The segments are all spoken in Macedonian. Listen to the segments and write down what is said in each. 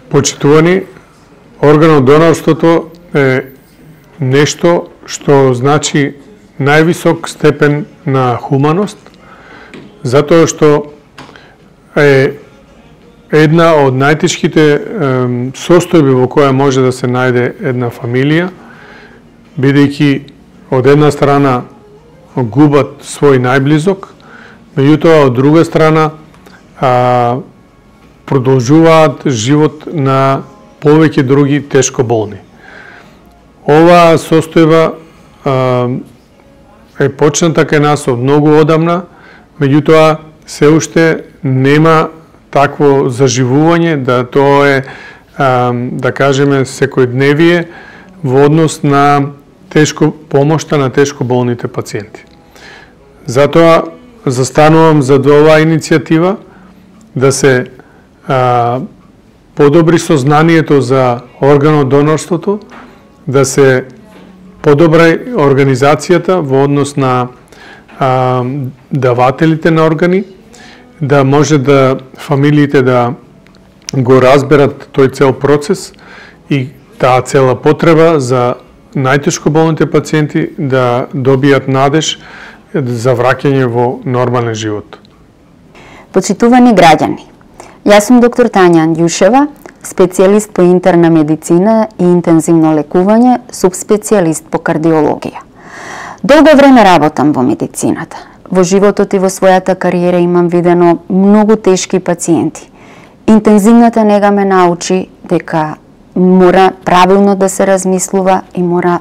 Почитувани, органодонорството е нешто што значи највисок степен на хуманост, затоа што е една од најтешките состојби во која може да се најде една фамилија, бидејќи од една страна губат свој најблизок, меѓутоа од друга страна продолжуваат живот на повеќе други тешко болни. Оваа состојба е почната кај нас од многу одамна, меѓутоа се уште нема такво заживување да тоа е, да кажеме, секојдневие во однос на помошта на тешко болните пациенти. Затоа застанувам за оваа иницијатива да се подобри сознанието за органодонорството, да се подобри организацијата во однос на давателите на органи, да може да фамилиите да го разберат тој цел процес и таа цела потреба за најтешко болните пациенти да добијат надеж за враќање во нормален живот. Почитувани граѓани, јас сум доктор Тања Андјушева, специјалист по интерна медицина и интензивно лекување, субспецијалист по кардиологија. Долго време работам во медицината. Во животот и во својата кариера имам видено многу тешки пациенти. Интензивната нега ме научи дека мора правилно да се размислува и мора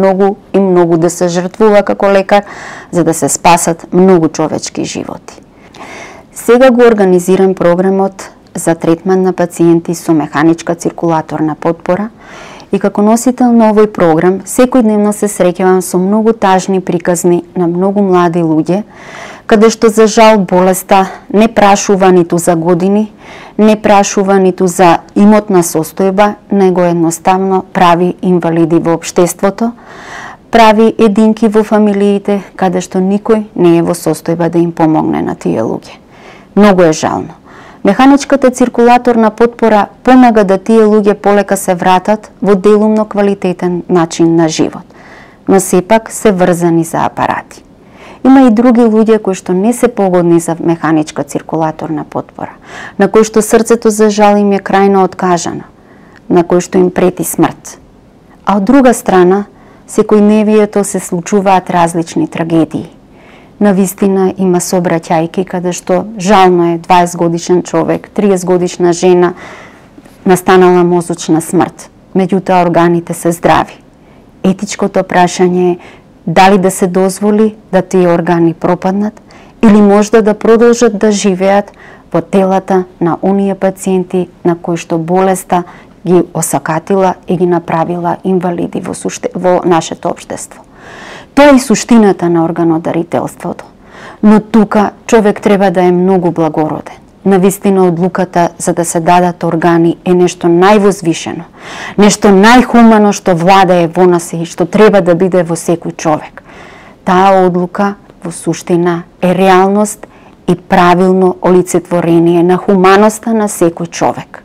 многу да се жртвува како лекар за да се спасат многу човечки животи. Сега го организирам програмот за третман на пациенти со механичка циркулаторна потпора и како носител на овој програм секојдневно се среќавам со многу тажни приказни на многу млади луѓе, каде што за жал болеста не прашува ниту за години, не прашува ниту за имотна состојба, него едноставно прави инвалиди во општеството, прави единки во фамилиите, каде што никој не е во состојба да им помогне на тие луѓе. Многу е жално. Механичката циркулаторна потпора помага да тие луѓе полека се вратат во делумно квалитетен начин на живот, но сепак се врзани за апарати. Има и други луѓе кои што не се погодни за механичка циркулаторна потпора, на кои што срцето за жал им е крајно откажано, на кои што им прети смрт. А од друга страна, секојдневието се случуваат различни трагедии. Навистина има собраќајки каде што жално е 20 годишен човек, 30 годишна жена настанала мозочна смрт, меѓутоа органите се здрави. Етичкото прашање е дали да се дозволи да тие органи пропаднат или можда да продолжат да живеат во телата на оние пациенти на кои што болеста ги осакатила и ги направила инвалиди во нашето општество. Тоа е суштината на органодарителството. Но тука човек треба да е многу благороден. Навистина одлуката за да се дадат органи е нешто највозвишено, нешто најхумано што владее во нас и што треба да биде во секој човек. Таа одлука во суштина е реалност и правилно олицетворение на хуманоста на секој човек.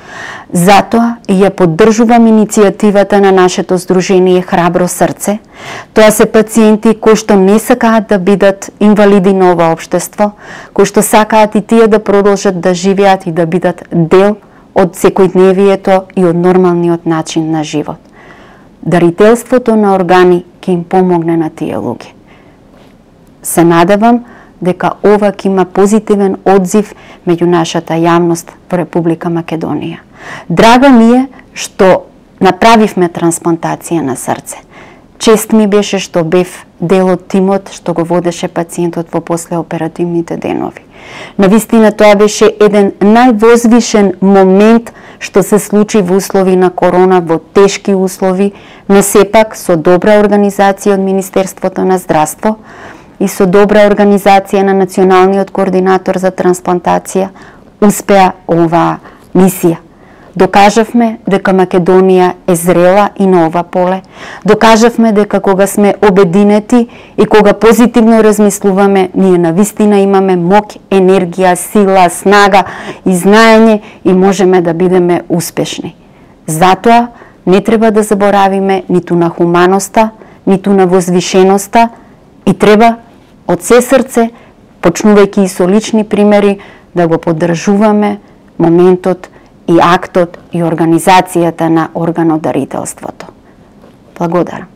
Затоа и ја поддржувам иницијативата на нашето здружение Храбро срце. Тоа се пациенти кои што не сакаат да бидат инвалиди на ова општество, кои што сакаат и тие да продолжат да живеат и да бидат дел од секојдневието и од нормалниот начин на живот. Дарителството на органи ќе им помогне на тие луѓе. Се надевам дека ова ќе има позитивен одзив меѓу нашата јавност во Република Македонија. Драго ми е што направивме трансплантација на срце. Чест ми беше што бев дел од тимот што го водеше пациентот во послеоперативните денови. Навистина тоа беше еден највозвишен момент што се случи во услови на корона, во тешки услови, но сепак со добра организација од Министерството на здравство и со добра организација на Националниот координатор за трансплантација успеа оваа мисија. Докажавме дека Македонија е зрела и на ова поле. Докажавме дека кога сме обединети и кога позитивно размислуваме, ние навистина имаме моќ, енергија, сила, снага и знаење и можеме да бидеме успешни. Затоа не треба да заборавиме ниту на хуманоста, ниту на возвишеноста и треба од се срце, почнувајќи и со лични примери, да го поддржуваме моментот и актот и организацијата на органодарителството. Благодарам.